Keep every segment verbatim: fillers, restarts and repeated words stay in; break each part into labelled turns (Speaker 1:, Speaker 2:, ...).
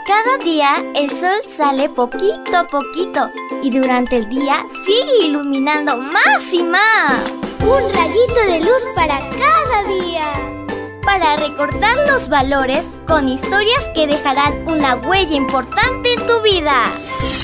Speaker 1: Cada día el sol sale poquito a poquito y durante el día sigue iluminando más y más.
Speaker 2: Un rayito de luz para cada día.
Speaker 1: Para recordar los valores con historias que dejarán una huella importante en tu vida.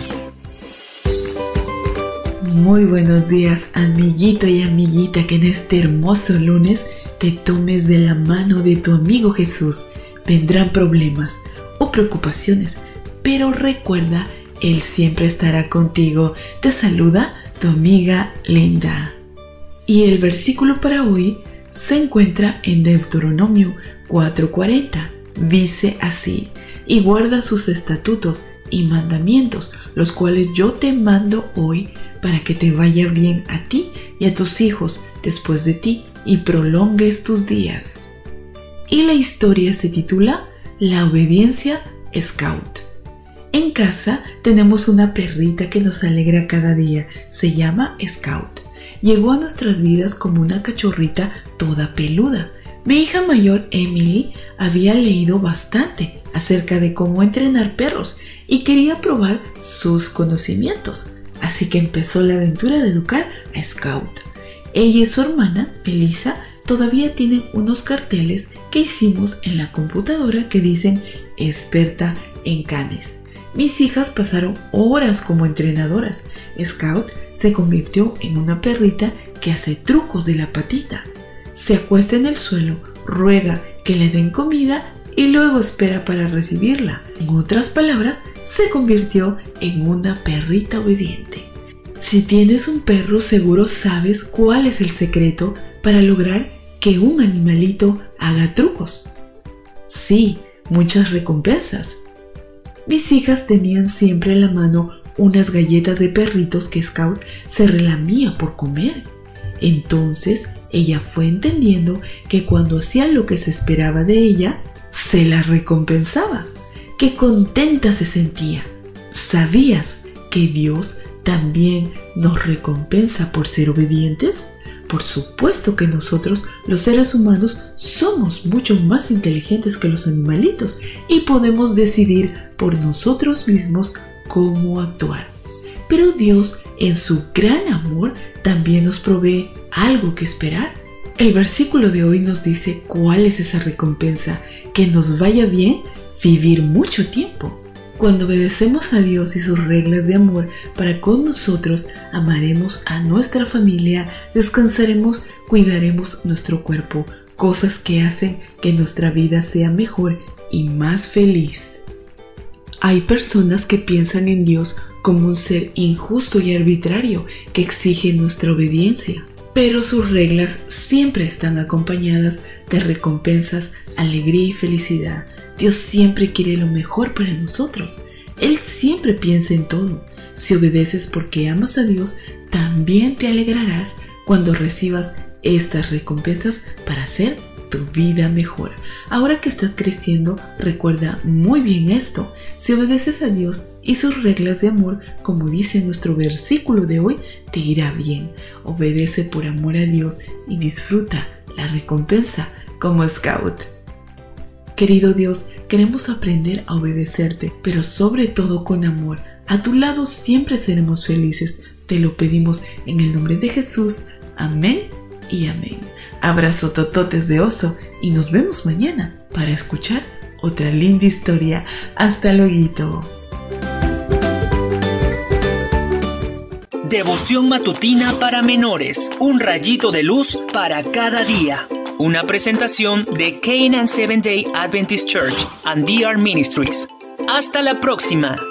Speaker 3: Muy buenos días, amiguito y amiguita, que en este hermoso lunes te tomes de la mano de tu amigo Jesús. Vendrán problemas o preocupaciones, pero recuerda, Él siempre estará contigo. Te saluda tu amiga Linda. Y el versículo para hoy se encuentra en Deuteronomio cuatro cuarenta. Dice así: y guarda sus estatutos y mandamientos, los cuales yo te mando hoy, para que te vaya bien a ti y a tus hijos después de ti, y prolongues tus días. Y la historia se titula La obediencia Scout. En casa tenemos una perrita que nos alegra cada día. Se llama Scout. Llegó a nuestras vidas como una cachorrita toda peluda. Mi hija mayor, Emily, había leído bastante acerca de cómo entrenar perros y quería probar sus conocimientos. Así que empezó la aventura de educar a Scout. Ella y su hermana, Elisa, todavía tienen unos carteles que hicimos en la computadora que dicen experta en canes. Mis hijas pasaron horas como entrenadoras. Scout se convirtió en una perrita que hace trucos de la patita. Se acuesta en el suelo, ruega que le den comida y luego espera para recibirla. En otras palabras, se convirtió en una perrita obediente. Si tienes un perro, seguro sabes cuál es el secreto para lograr que un animalito haga trucos. Sí, muchas recompensas. Mis hijas tenían siempre en la mano unas galletas de perritos que Scout se relamía por comer. Entonces ella fue entendiendo que cuando hacía lo que se esperaba de ella, se la recompensaba. ¡Qué contenta se sentía! ¿Sabías que Dios también nos recompensa por ser obedientes? Por supuesto que nosotros, los seres humanos, somos mucho más inteligentes que los animalitos y podemos decidir por nosotros mismos cómo actuar. Pero Dios, en su gran amor, también nos provee algo que esperar. El versículo de hoy nos dice cuál es esa recompensa: que nos vaya bien vivir mucho tiempo. Cuando obedecemos a Dios y sus reglas de amor para con nosotros, amaremos a nuestra familia, descansaremos, cuidaremos nuestro cuerpo, cosas que hacen que nuestra vida sea mejor y más feliz. Hay personas que piensan en Dios como un ser injusto y arbitrario que exige nuestra obediencia, pero sus reglas siempre están acompañadas de recompensas, alegría y felicidad. Dios siempre quiere lo mejor para nosotros. Él siempre piensa en todo. Si obedeces porque amas a Dios, también te alegrarás cuando recibas estas recompensas para hacer tu vida mejor. Ahora que estás creciendo, recuerda muy bien esto. Si obedeces a Dios y sus reglas de amor, como dice nuestro versículo de hoy, te irá bien. Obedece por amor a Dios y disfruta la recompensa como Scout. Querido Dios, queremos aprender a obedecerte, pero sobre todo con amor. A tu lado siempre seremos felices. Te lo pedimos en el nombre de Jesús. Amén y amén. Abrazo tototes de oso y nos vemos mañana para escuchar otra linda historia. Hasta luego.
Speaker 4: Devoción matutina para menores. Un rayito de luz para cada día. Una presentación de Canaan Seventh Day Adventist Church and D R Ministries. Hasta la próxima.